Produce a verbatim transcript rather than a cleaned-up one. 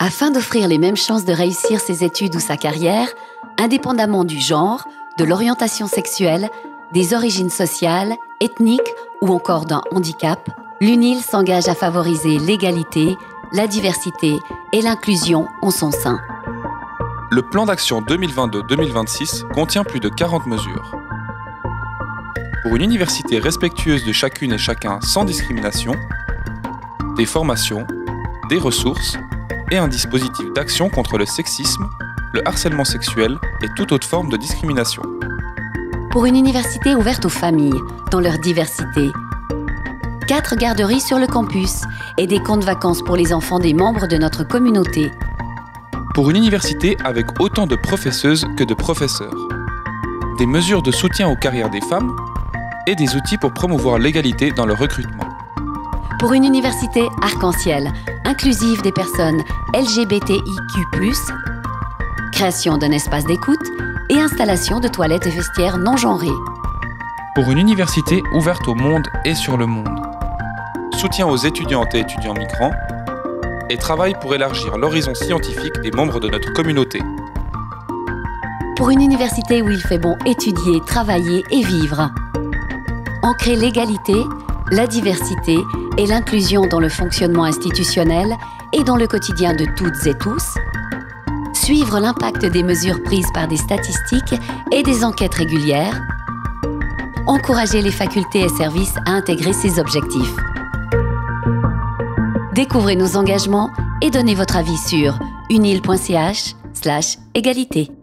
Afin d'offrir les mêmes chances de réussir ses études ou sa carrière, indépendamment du genre, de l'orientation sexuelle, des origines sociales, ethniques ou encore d'un handicap, l'U N I L s'engage à favoriser l'égalité, la diversité et l'inclusion en son sein. Le plan d'action deux mille vingt-deux deux mille vingt-six contient plus de quarante mesures. Pour une université respectueuse de chacune et chacun sans discrimination, des formations, des ressources et un dispositif d'action contre le sexisme, le harcèlement sexuel et toute autre forme de discrimination. Pour une université ouverte aux familles, dans leur diversité. Quatre garderies sur le campus et des camps de vacances pour les enfants des membres de notre communauté. Pour une université avec autant de professeuses que de professeurs. Des mesures de soutien aux carrières des femmes et des outils pour promouvoir l'égalité dans le recrutement. Pour une université arc-en-ciel, inclusive des personnes L G B T I Q plus, création d'un espace d'écoute et installation de toilettes et vestiaires non genrés. Pour une université ouverte au monde et sur le monde. Soutien aux étudiantes et étudiants migrants et travail pour élargir l'horizon scientifique des membres de notre communauté. Pour une université où il fait bon étudier, travailler et vivre. Ancrer l'égalité, la diversité et l'inclusion dans le fonctionnement institutionnel et dans le quotidien de toutes et tous. Suivre l'impact des mesures prises par des statistiques et des enquêtes régulières. Encourager les facultés et services à intégrer ces objectifs. Découvrez nos engagements et donnez votre avis sur unil point c h slash égalité.